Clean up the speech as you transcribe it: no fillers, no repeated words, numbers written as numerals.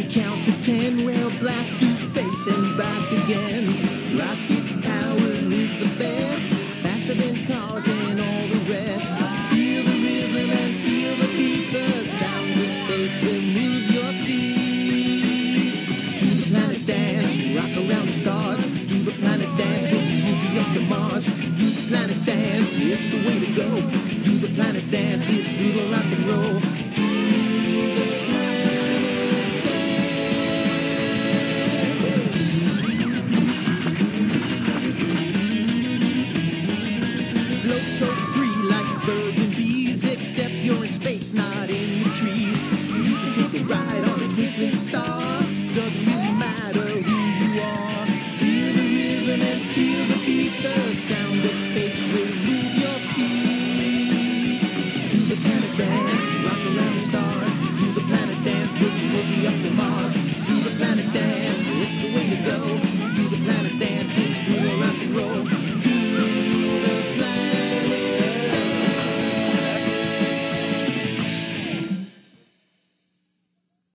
Count to 10, we'll blast through space and back again. Rocket power is the best, faster than cars and all the rest. Feel the rhythm and feel the beat, the sounds of space will move your feet. To the planet dance, rock around the stars. To the planet dance, we'll move you up to Mars. To the planet dance, it's the way to go. To the planet dance, it's brutal rock and roll. So free like birds and bees, except you're in space, not in the trees. You can take a ride on a twinkling star, doesn't really matter who you are. Feel the rhythm and feel the beat, the sound of space will move your feet. To the planet dance, rock around the stars. To the planet dance, we'll move you up to Mars.